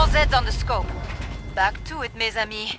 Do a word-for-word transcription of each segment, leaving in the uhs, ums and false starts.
Zeds on the scope. Back to it, mes amis.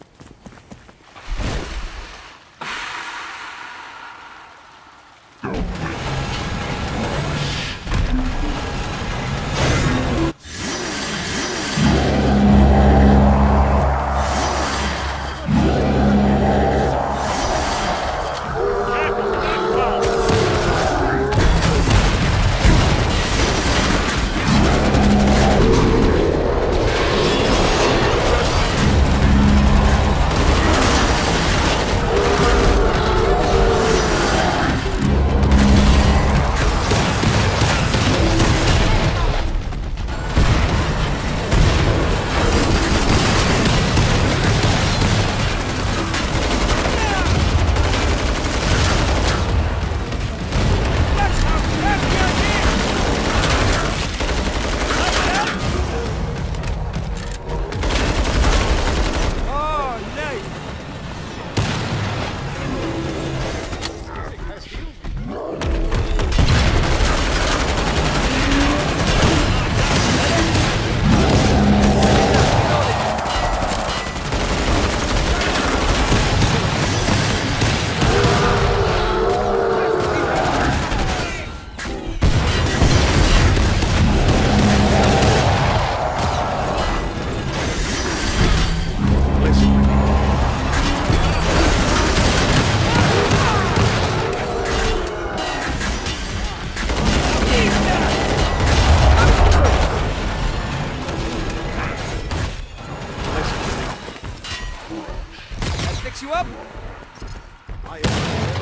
You up? I am.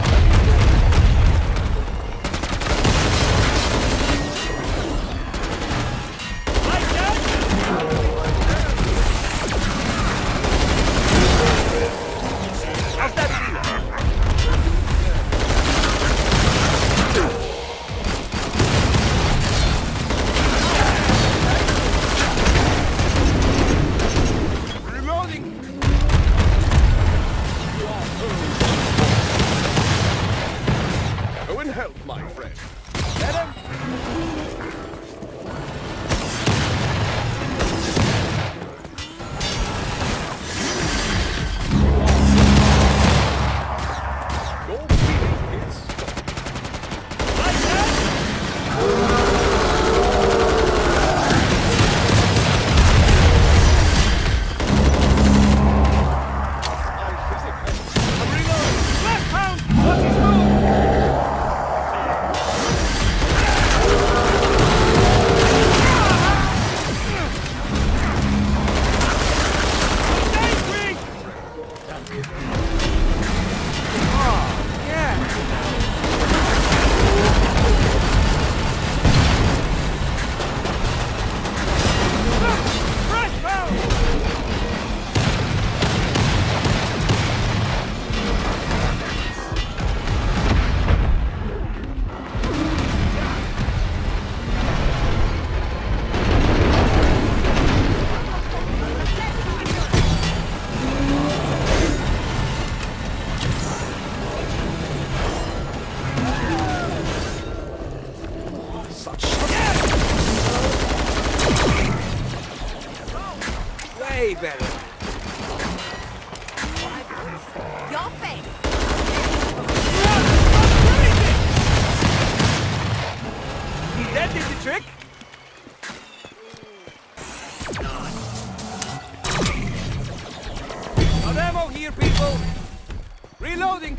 How's that feel? Reloading. Go and help, my friend. Let him. Your feeling is like that. I'm reloading. Fleshpound! Watch his move! Way better. Your face. That did the trick. Got ammo here, people. Reloading.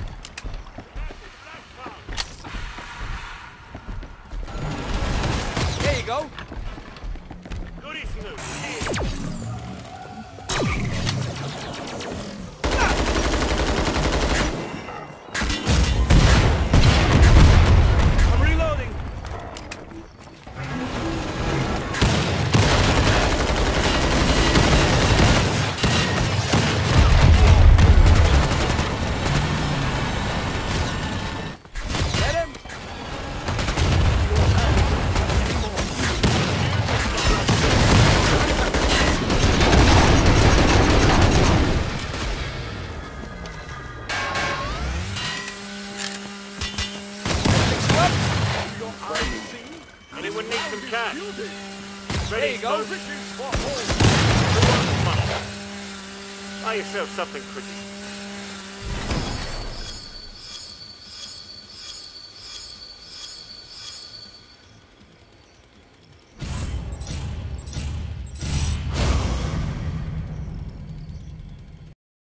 There you go. I'm reloading. Get him. Anyone need some cash? There you go. Buy yourself something pretty